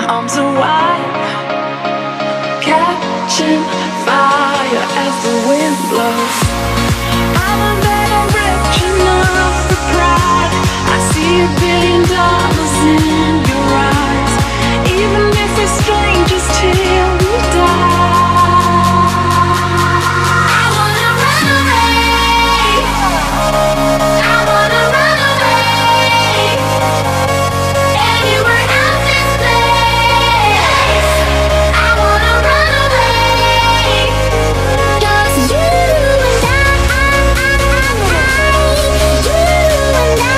arms are wide, catching fire as the wind blows. I'm a man rich enough for pride. I see $1 billion in your eyes, even if we're strangers till we die. I wanna run away. I wanna run away. Anywhere out this place. I wanna run away. 'Cause you and I, you and I,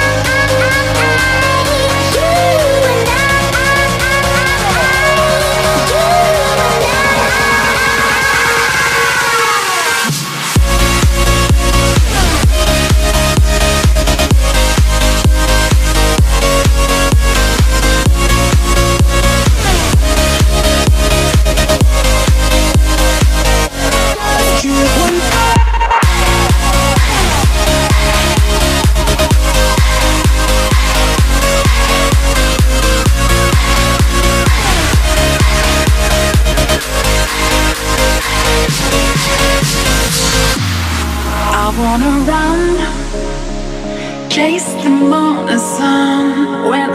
I wanna run, chase the morning sun when